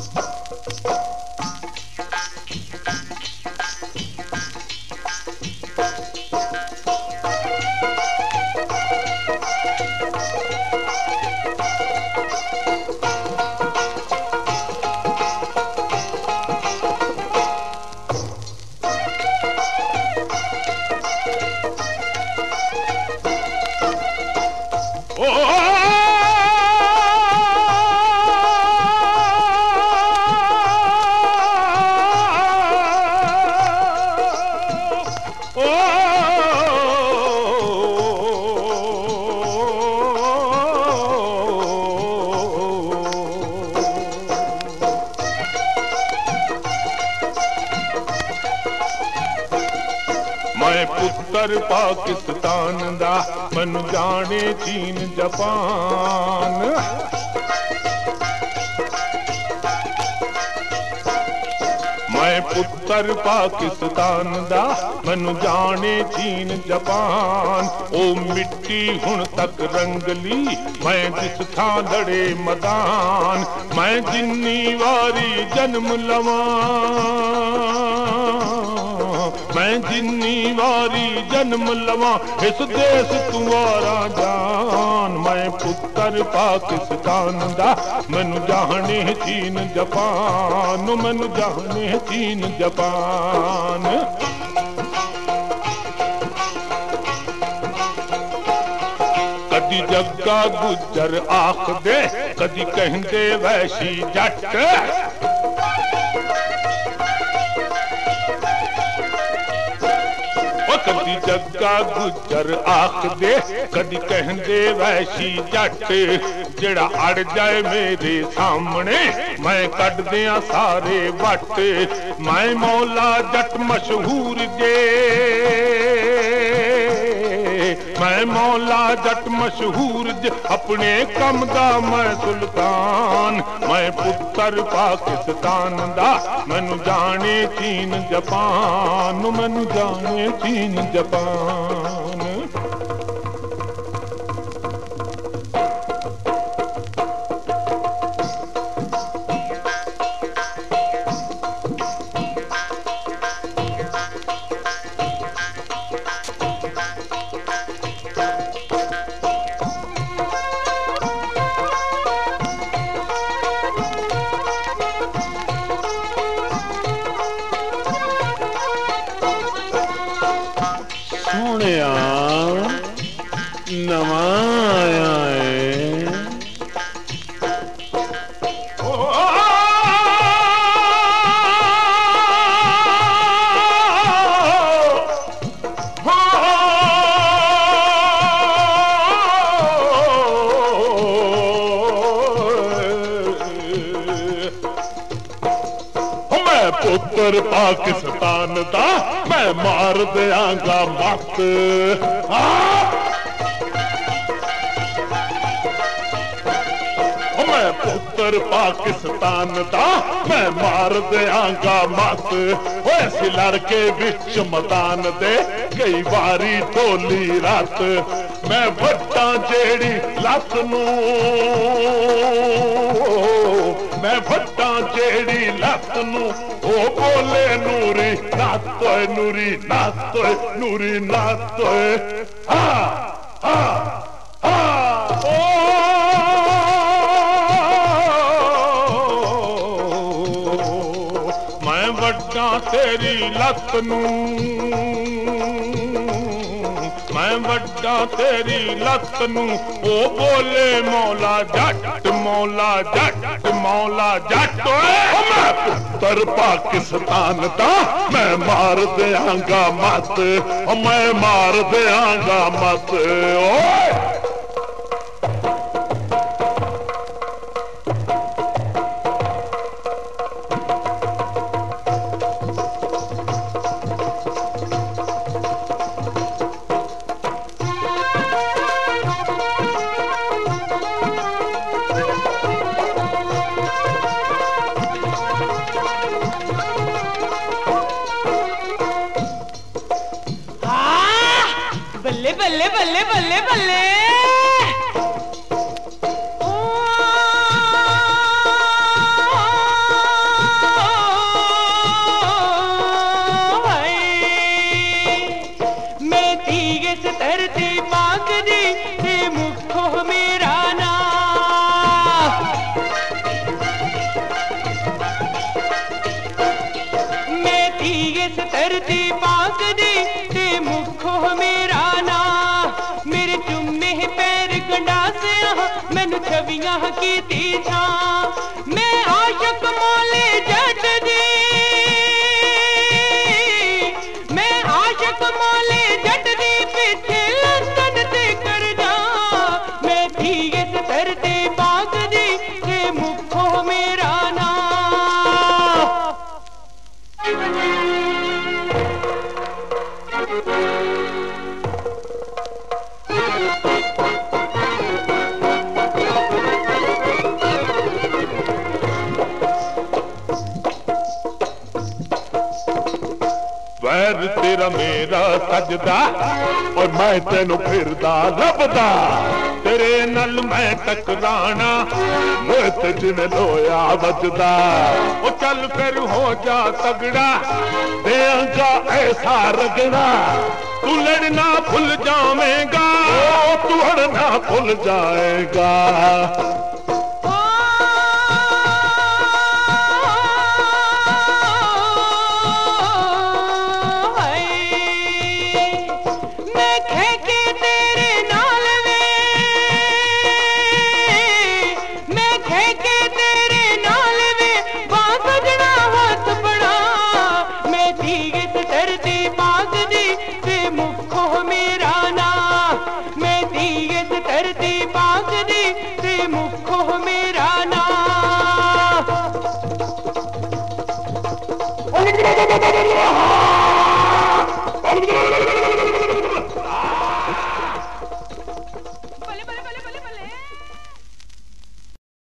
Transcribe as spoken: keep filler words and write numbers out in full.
पुत्र पाकिस्तान दा मनु जाने चीन जापान। मैं पुत्र पाकिस्तान दा मनु जाने चीन जापान। ओ मिट्टी हुण तक रंगली मैं जिस थां लड़े मैदान। मैं जिन्नी वारी जन्म लवां मैं जिन्नी वारी जन्म लवां इस देश तुम्हारा जान। मैं पुत्र पाकिस्तान दा मैनू जाने चीन जापान। मैनू जाने चीन जापान। कदी जग्गा गुजर आख दे कदी कहंदे वैशी जट। कदी जग्गा गुजर आख दे कदी कहंदे वैशी जट। जेड़ा अड़ जाए मेरे सामने मैं कट दिया सारे वट। मैं मौला जट मशहूर जे मैं मौला जट मशहूर जे अपने कम दा मैं सुल्तान। मैं पुत्र पाकिस्तान दा मैनू जाने चीन जापान। मैनू जाने चीन जापान। नवा आया है मैं पुत्र पाकिस्तान दा मैं मार दियांगा मत। मैं पुत्र पाकिस्तान दा मैं मार दियांगा मत। ऐसे लड़के विच मैदान दे कई बारी ढोली रात। मैं वड्डा जेड़ी लत नूं मैं वड्डा जेड़ी लत नूं ओ बोले नूरी नातोए नूरी नातोए नूरी नातोए। हाँ हाँ तेरी लत नूं मैं वड्डा तेरी लत नूं ओ बोले मौला जट मौला जट मौला जट। मैं पुत्र पाकिस्तान दा मैं मार दियांगा मत। मैं मार दियांगा मत। ओए बल्ले बल्ले बल्ले बल्ले बल्ले। धरती पाक दी ते मुखो मेरा ना मेरे चुम्मे पैर गंडासिया मैनू छवियां कीती छा मैं आशक मोले जट दी मैं आशक मोले जट दी पिछे लंदन ते कर जा मैं थी इस धरती पाक दी ते मुखो मेरा ना वैर तेरा मेरा सजदा और मैं तेनू फिरदा लभदा तेरे नल मैं टकराना मोत जिवें लोया बजदा ओ चल फिर हो जा तगड़ा देंगा ऐसा रगड़ा तू लड़ना भूल जावेगा तू हड़ना भूल जाएगा धरती पाक दी ते मुखो मेरा ना